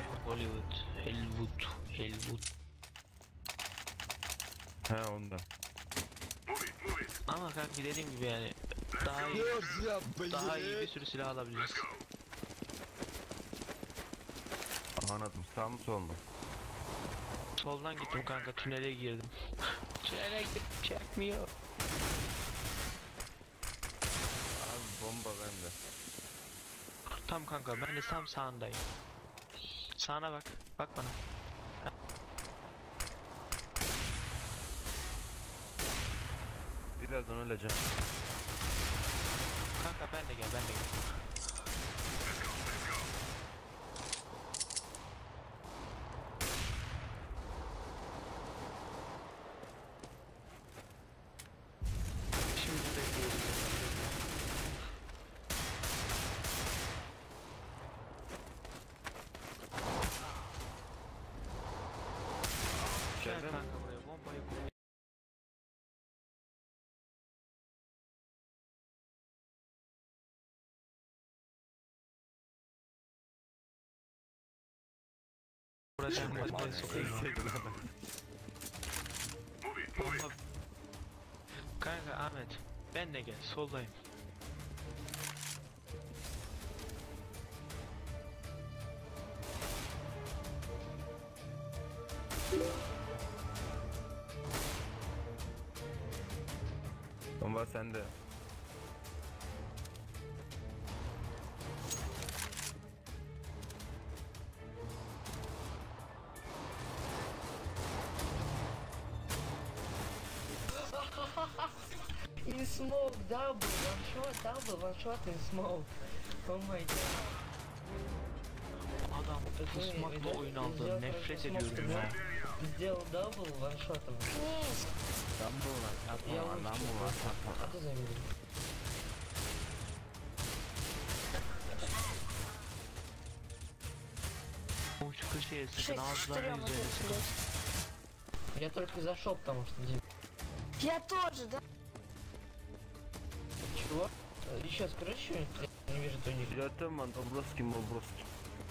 Hollywood, Hollywood. He onda. Ama kanka dediğim gibi yani daha iyi bir sürü silah alabiliriz. Anladım. Sağ mı sol mu? Soldan gittim kanka, tünele girdim. Tünele gittim, çekmiyor. Abi bomba bende. Tam kanka, ben de tam sağındayım. Sağına bak, bak bana. Birazdan öleceğim. Kanka ben de gel. Şimdi bekliyoruz. Gel İçeride mi? kanka buraya, bombayı kur. Vuracağım, bombayı sokayım. Bomba. Kanka Ahmet, ben de gel, soldayım. Bomba sende. In smoke, double, one shot in smoke. Oh my god. Adam pusmakla oyun aldı, nefret ediyorum ya. Сделал double, one shot. Lan bu lan. Yapma Я lan. Lan лучше bu lan. Yapma. А ты заметил? Uçku şeye sıkın, Шесть, ağızlarına четырем üzerine sıkın. Я только зашел, потому что... Я тоже, да? Чего? Еще скажи что-нибудь, я не вижу туник. Zaten man Dobroski Mobroski.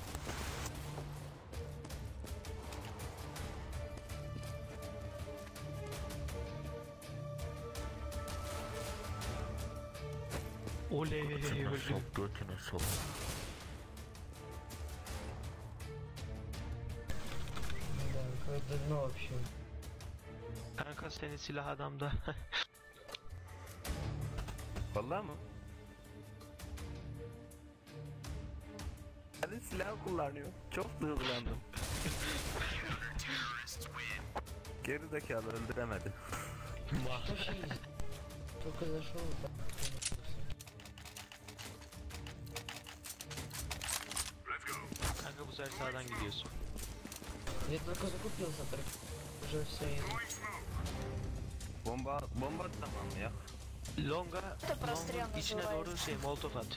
Oley öldüm. Sok götüne sok. Да, какое-то дно вообще. Kanka senin silah adamda. Vallahi mı? Hadi silah kullanıyor. Çok duygulandım. Gerizekalı öldüremedi. Вообще есть. Только зашел, да. Kanka bu sefer sağdan gidiyorsun. Я только закупился, так уже все есть. Bomba tamam ya. Longa, прострел longa içine называется. doğru şey molotof at.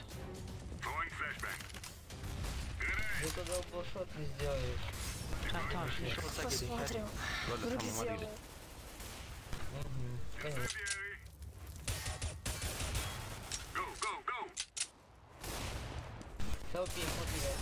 Ну тогда блошот не сделаешь. Tamam şimdi şorta gelin. Посмотрим. Böyle Вдруг tamam hadi сделаю. gidelim. Конечно. Help me.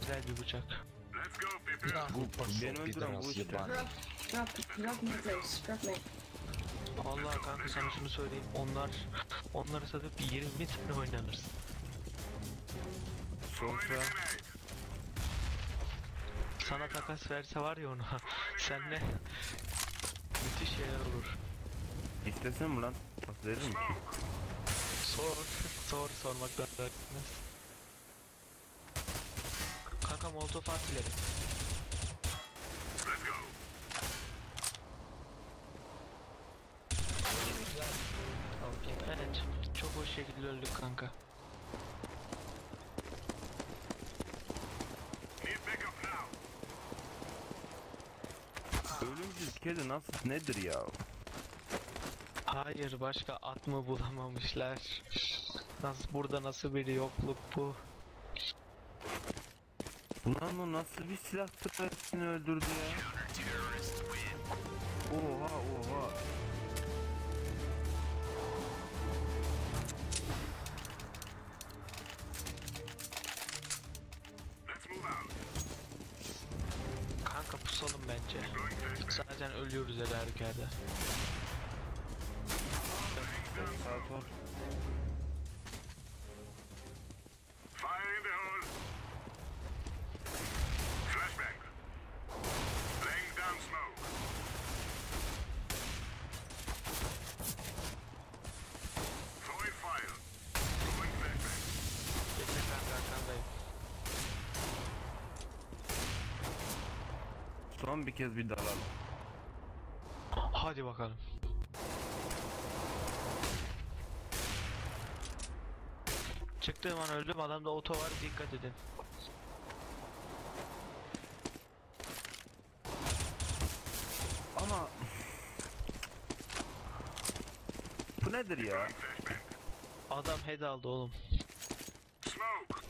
güzel bir bıçak. Beni öldüren bu işte. Drop me please, drop me. Allah kanka sana şunu söyleyeyim. Onları satıp 20 tane oynanırsın. Sonra Sana takas verse var ya ona. Senle müthiş şeyler olur. istesem mi lan? Pas veririm ki. Sormaktan öğretmez. Kanka molotof at ileri. Evet, çok hoş şekilde öldük kanka. Ölümsüz kedi nasıl nedir ya? Hayır, başka at mı bulamamışlar? Burada nasıl bir yokluk bu? Ulan o nasıl bir silahtır hepsini öldürdü ya? Oha. Kanka pusalım bence. Zaten ölüyoruz her halükarda. Sağ sol. Fire in the hole. Flashbang. Laying down smoke. Throwing fire. Throwing flashbang. Bekle kanka arkandayım. Son bir kez bir dalalım. Hadi bakalım. Çıktığım an öldüm, adamda oto var, dikkat edin. Ama bu nedir ya? Adam head aldı oğlum. Smoke.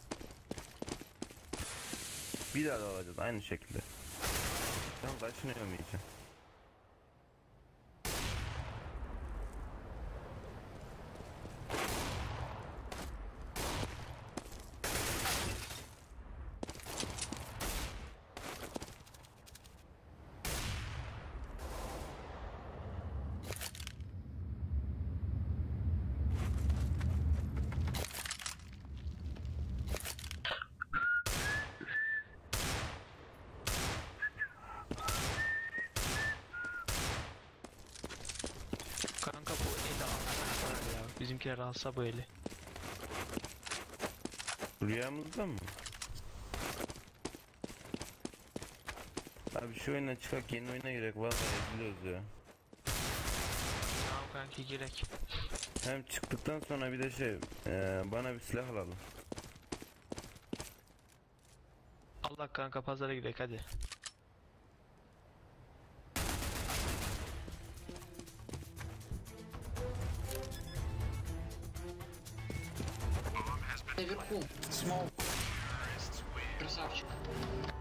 Bir daha da alacağız aynı şekilde. Ben kaçınıyorum iyice. Kanka bu eli alsak ya. Bizimkiler alsa bu eli. Rüyamızda mı? Abi şu oyuna çıkak yeni oyuna girek vallahi eziliyoruz ya. Tamam kanki girek. Hem çıktıktan sonra bir de bana bir silah alalım. Allah kanka pazara girek hadi. Наверху. Смол. Красавчик.